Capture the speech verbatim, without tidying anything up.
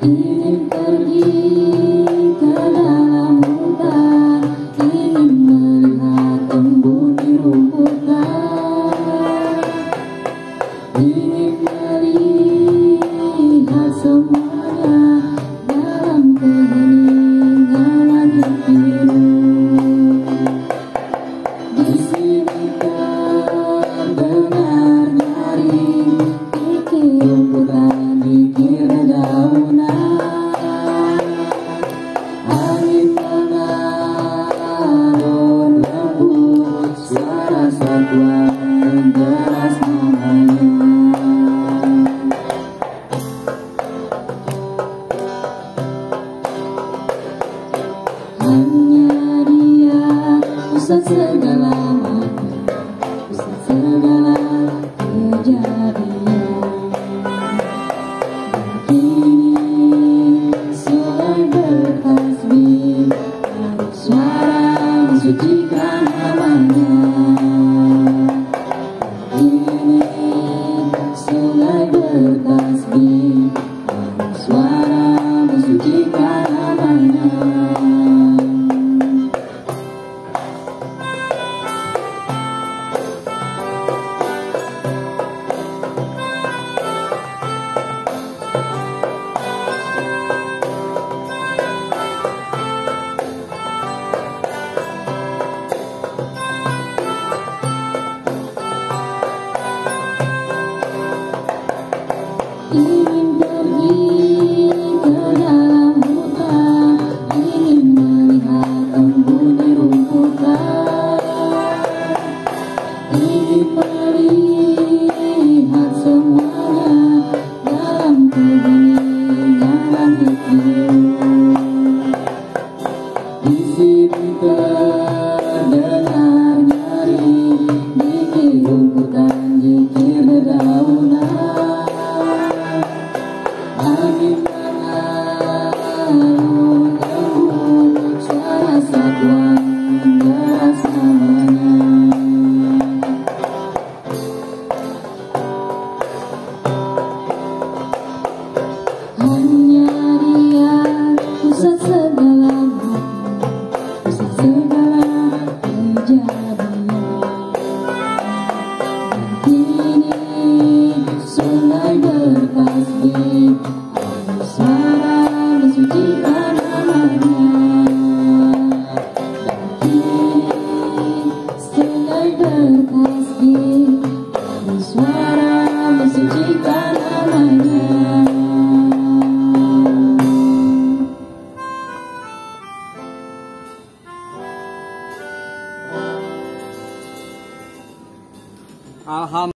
Ingin pergi ke dalam hutan, ingin melihat embun di rumputan, ingin melihat semuanya dalam keheningan langit biru. Di sini terdengar nyaring kikir rumputan, kikir dedaunan. Angin mengalun lembut, suara satwa deras namanya. Hanya dia pusat segala makna, pusat segala kejadian. Kini sungai bertasbih, suara mensucikan namanya. Kini sungai bertasbih, suara mensucikan namanya. Ingin pergi ke dalam hutan, ingin melihat embun di rumputan, ingin melihat semuanya dalam keheningan langit biru. Di sini terdengar nyaring kikir rumputan, kikir dedaunan.